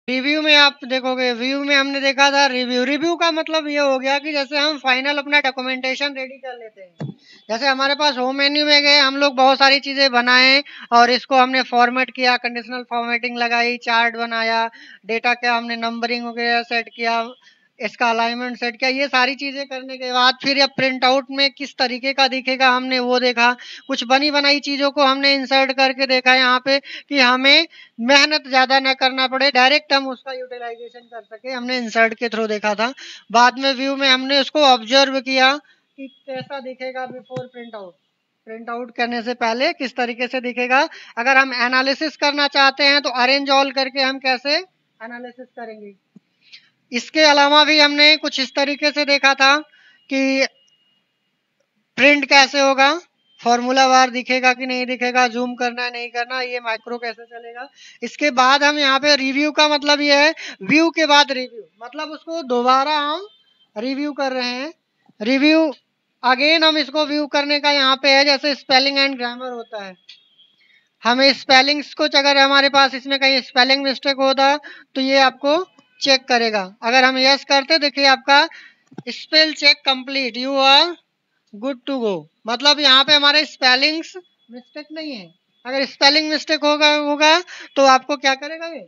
Review में आप देखोगे, व्यू में हमने देखा था रिव्यू। रिव्यू का मतलब ये हो गया कि जैसे हम फाइनल अपना डॉक्यूमेंटेशन रेडी कर लेते हैं। जैसे हमारे पास होम मेन्यू में गए, हम लोग बहुत सारी चीजें बनाए और इसको हमने फॉर्मेट किया, कंडीशनल फॉर्मेटिंग लगाई, चार्ट बनाया, डेटा का हमने नंबरिंग वगैरह सेट किया, इसका अलाइनमेंट सेट किया। ये सारी चीजें करने के बाद फिर अब प्रिंट आउट में किस तरीके का दिखेगा हमने वो देखा। कुछ बनी बनाई चीजों को हमने इंसर्ट करके देखा यहाँ पे कि हमें मेहनत ज्यादा न करना पड़े, डायरेक्ट हम उसका यूटिलाइजेशन कर सके, हमने इंसर्ट के थ्रू देखा था। बाद में व्यू में हमने उसको ऑब्जर्व किया कि कैसा दिखेगा before print out, print out करने से पहले किस तरीके से दिखेगा। अगर हम एनालिसिस करना चाहते हैं तो अरेंज ऑल करके हम कैसे एनालिसिस करेंगे। इसके अलावा भी हमने कुछ इस तरीके से देखा था कि प्रिंट कैसे होगा, फॉर्मूला बार दिखेगा कि नहीं दिखेगा, जूम करना है नहीं करना, ये माइक्रो कैसे चलेगा। इसके बाद हम यहाँ पे रिव्यू का मतलब ये है, व्यू के बाद रिव्यू मतलब उसको दोबारा हम रिव्यू कर रहे हैं। रिव्यू अगेन हम इसको व्यू करने का यहाँ पे है, जैसे स्पेलिंग एंड ग्रामर होता है, हमें स्पेलिंग्स को अगर हमारे पास इसमें कहीं स्पेलिंग मिस्टेक होता तो ये आपको चेक करेगा। अगर हम यस करते, देखिए आपका spell check complete, you are good to go. मतलब यहाँ पे हमारे स्पेलिंग्स मिस्टेक नहीं है। अगर स्पेलिंग मिस्टेक होगा होगा तो आपको क्या करेगा, ये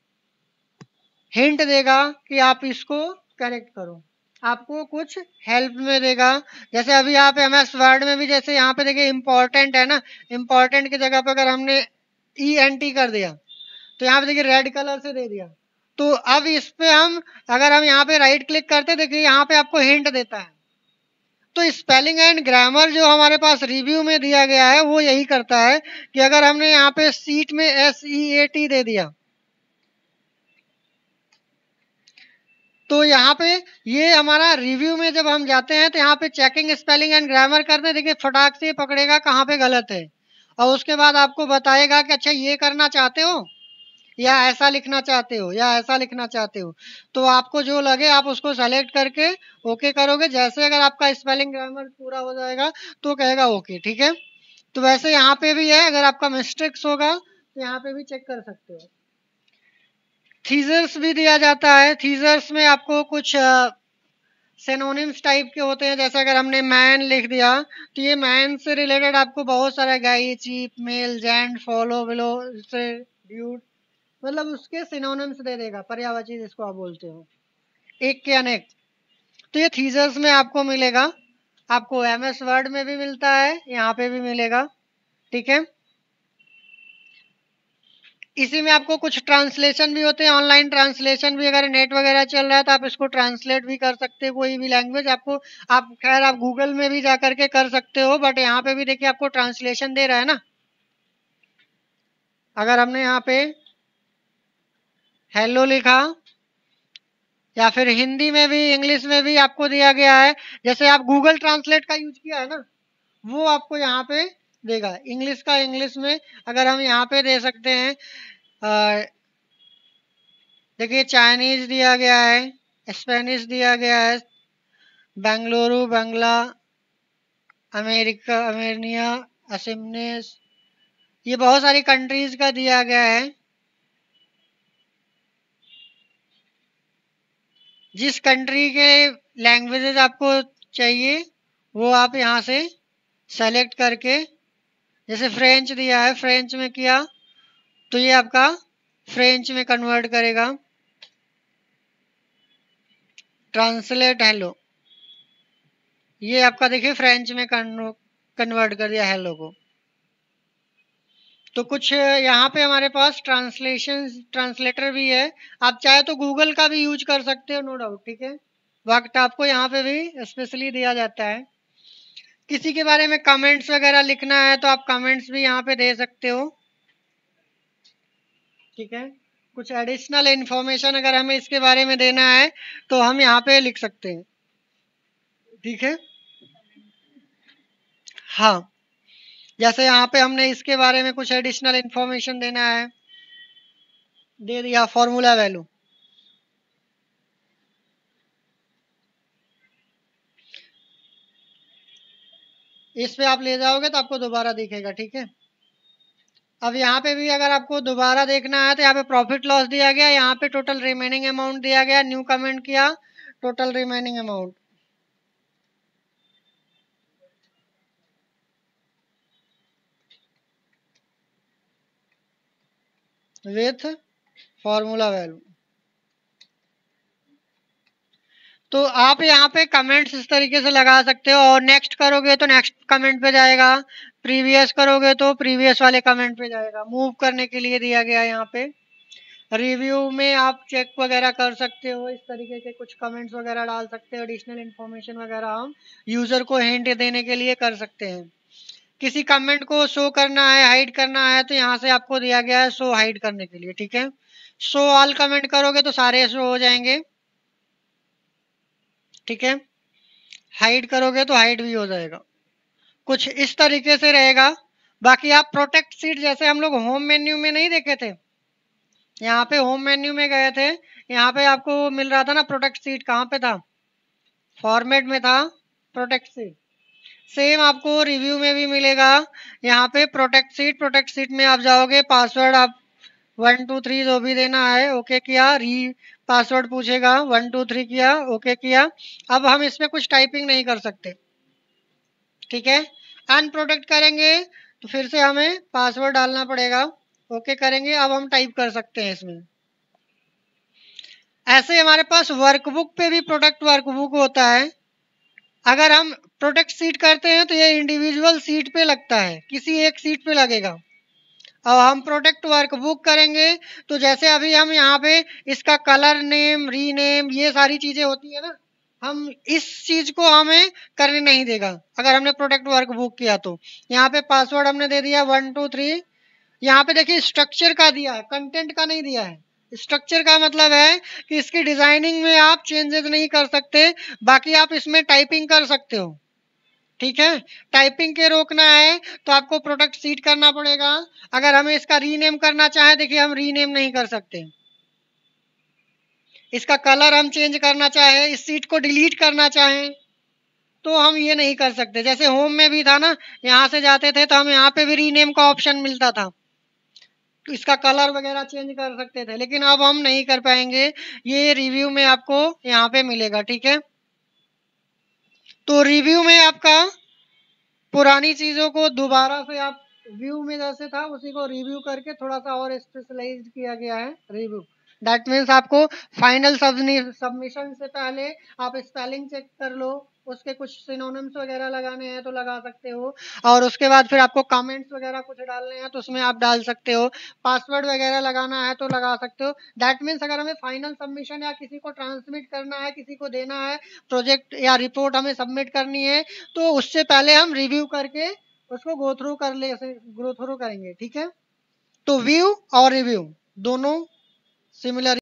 हिंट देगा कि आप इसको करेक्ट करो, आपको कुछ हेल्प में देगा। जैसे अभी यहाँ पे एमएस वर्ड में भी जैसे यहाँ पे देखिए इंपॉर्टेंट है ना, इंपॉर्टेंट की जगह पे अगर हमने ई एन टी कर दिया तो यहाँ पे देखिए रेड कलर से दे दिया। तो अब इस पे हम अगर हम यहाँ पे राइट क्लिक करते, देखिए यहाँ पे आपको हिंट देता है। तो स्पेलिंग एंड ग्रामर जो हमारे पास रिव्यू में दिया गया है वो यही करता है कि अगर हमने यहाँ पे सीट में SEAT दे दिया तो यहाँ पे ये हमारा रिव्यू में जब हम जाते हैं तो यहाँ पे चेकिंग स्पेलिंग एंड ग्रामर करते हैं, देखिए फटाक से पकड़ेगा कहाँ पे गलत है और उसके बाद आपको बताएगा कि अच्छा ये करना चाहते हो या ऐसा लिखना चाहते हो या ऐसा लिखना चाहते हो। तो आपको जो लगे आप उसको सेलेक्ट करके ओके करोगे। जैसे अगर आपका स्पेलिंग ग्रामर पूरा हो जाएगा तो कहेगा ओके, ठीक है। तो वैसे यहाँ पे भी है, अगर आपका मिस्टेक्स होगा तो यहाँ पे भी चेक कर सकते हो। थीजर्स भी दिया जाता है। थीजर्स में आपको कुछ सिनोनिम्स टाइप के होते हैं। जैसे अगर हमने मैन लिख दिया तो ये मैन से रिलेटेड आपको बहुत सारा guy, cheap, male, gent, follow, below से, ड्यूड, मतलब उसके सिनोनिम्स दे देगा, पर्यायवाची जिसको आप बोलते हो, एक के अनेक। तो ये थीजर्स में आपको मिलेगा, आपको एमएस वर्ड में भी मिलता है, यहाँ पे भी मिलेगा, ठीक है। इसी में आपको कुछ ट्रांसलेशन भी होते हैं, ऑनलाइन ट्रांसलेशन भी, अगर नेट वगैरह चल रहा है तो आप इसको ट्रांसलेट भी कर सकते हैं कोई भी लैंग्वेज आपको। आप खैर आप गूगल में भी जा करके कर सकते हो, बट यहाँ पे भी देखिए आपको ट्रांसलेशन दे रहा है ना। अगर हमने यहाँ पे हेलो लिखा या फिर हिंदी में भी इंग्लिश में भी आपको दिया गया है, जैसे आप गूगल ट्रांसलेट का यूज किया है ना, वो आपको यहाँ पे देगा। इंग्लिश का इंग्लिश में अगर हम यहाँ पे दे सकते हैं, देखिए चाइनीज दिया गया है, स्पेनिश दिया गया है, बेंगलुरु बांग्ला, अमेरिका अमेरिया, असिमनेस, ये बहुत सारी कंट्रीज का दिया गया है। जिस कंट्री के लैंग्वेजेस आपको चाहिए वो आप यहाँ से सेलेक्ट करके, जैसे फ्रेंच दिया है, फ्रेंच में किया तो ये आपका फ्रेंच में कन्वर्ट करेगा। ट्रांसलेट हेलो, ये आपका देखिए फ्रेंच में कन्वर्ट कर दिया हेलो को। तो कुछ यहाँ पे हमारे पास ट्रांसलेटर भी है, आप चाहे तो गूगल का भी यूज कर सकते हो, नो डाउट, ठीक है। वक्त आपको यहाँ पे भी स्पेशली दिया जाता है। किसी के बारे में कमेंट्स वगैरह लिखना है तो आप कमेंट्स भी यहाँ पे दे सकते हो, ठीक है। कुछ एडिशनल इंफॉर्मेशन अगर हमें इसके बारे में देना है तो हम यहाँ पे लिख सकते हैं, ठीक है। हाँ, जैसे यहाँ पे हमने इसके बारे में कुछ एडिशनल इंफॉर्मेशन देना है, दे दिया फॉर्मूला वैल्यू। इस पे आप ले जाओगे तो आपको दोबारा दिखेगा, ठीक है। अब यहाँ पे भी अगर आपको दोबारा देखना है तो यहाँ पे प्रॉफिट लॉस दिया गया, यहाँ पे टोटल रिमेनिंग अमाउंट दिया गया, न्यू कमेंट किया, total remaining amount with formula value. तो आप यहाँ पे कमेंट्स इस तरीके से लगा सकते हो, और नेक्स्ट करोगे तो नेक्स्ट कमेंट पे जाएगा, प्रीवियस करोगे तो प्रीवियस वाले कमेंट पे जाएगा। मूव करने के लिए दिया गया यहाँ पे। रिव्यू में आप चेक वगैरह कर सकते हो, इस तरीके के कुछ कमेंट्स वगैरह डाल सकते हो, एडिशनल इन्फॉर्मेशन वगैरह हम यूजर को हिंट देने के लिए कर सकते हैं। किसी कमेंट को शो करना है, हाइड करना है, तो यहाँ से आपको दिया गया है शो हाइड करने के लिए, ठीक है। शो ऑल कमेंट करोगे तो सारे शो हो जाएंगे, ठीक है। हाइड करोगे तो हाइड भी हो जाएगा, कुछ इस तरीके से रहेगा। बाकी आप प्रोटेक्ट सीट जैसे हम लोग होम मेन्यू में नहीं देखे थे, यहाँ पे होम मेन्यू में गए थे, यहाँ पे आपको मिल रहा था ना प्रोटेक्ट सीट, कहाँ पे था, फॉर्मेट में था प्रोटेक्ट सीट। सेम आपको रिव्यू में भी मिलेगा, यहाँ पे प्रोटेक्ट सीट। प्रोटेक्ट सीट में आप जाओगे, पासवर्ड आप 1 2 3 जो भी देना है ओके किया, री पासवर्ड पूछेगा, 1 2 3 किया, ओके किया। अब हम इसमें कुछ टाइपिंग नहीं कर सकते, ठीक है। अनप्रोटेक्ट करेंगे तो फिर से हमें पासवर्ड डालना पड़ेगा, ओके करेंगे, अब हम टाइप कर सकते हैं इसमें। ऐसे हमारे पास वर्कबुक पे भी प्रोडक्ट वर्कबुक होता है। अगर हम प्रोडक्ट सीट करते हैं तो ये इंडिविजुअल सीट पे लगता है, किसी एक सीट पे लगेगा। अब हम प्रोडक्ट वर्कबुक करेंगे तो जैसे अभी हम यहाँ पे इसका कलर नेम, रीनेम, ये सारी चीजें होती है ना, हम इस चीज को हमें करने नहीं देगा अगर हमने प्रोडक्ट वर्कबुक किया तो। यहाँ पे पासवर्ड हमने दे दिया 1 2 3। यहाँ पे देखिए स्ट्रक्चर का दिया है, कंटेंट का नहीं दिया है। स्ट्रक्चर का मतलब है कि इसकी डिजाइनिंग में आप चेंजेस नहीं कर सकते, बाकी आप इसमें टाइपिंग कर सकते हो, ठीक है। टाइपिंग के रोकना है तो आपको प्रोडक्ट सीट करना पड़ेगा। अगर हमें इसका रीनेम करना चाहे, देखिए हम रीनेम नहीं कर सकते। इसका कलर हम चेंज करना चाहे, इस सीट को डिलीट करना चाहे तो हम ये नहीं कर सकते। जैसे होम में भी था ना, यहाँ से जाते थे तो हम यहाँ पे भी रीनेम का ऑप्शन मिलता था, तो इसका कलर वगैरह चेंज कर सकते थे, लेकिन अब हम नहीं कर पाएंगे। ये रिव्यू में आपको यहाँ पे मिलेगा, ठीक है। तो रिव्यू में आपका पुरानी चीजों को दोबारा से आप व्यू में जैसे था उसी को रिव्यू करके थोड़ा सा और स्पेशलाइज किया गया है रिव्यू। दैट मीन्स आपको फाइनल सबमिशन से पहले आप स्पेलिंग चेक कर लो, उसके कुछ सिनोनिम्स वगैरह लगाने हैं तो लगा सकते हो, और उसके बाद फिर आपको कमेंट्स वगैरह कुछ डालने हैं तो उसमें आप डाल सकते हो, पासवर्ड वगैरह लगाना है तो लगा सकते हो। दैट मीन्स अगर हमें फाइनल सबमिशन या किसी को ट्रांसमिट करना है, किसी को देना है, प्रोजेक्ट या रिपोर्ट हमें सबमिट करनी है, तो उससे पहले हम रिव्यू करके उसको गो थ्रू करेंगे, ठीक है। तो व्यू और रिव्यू दोनों सिमिलर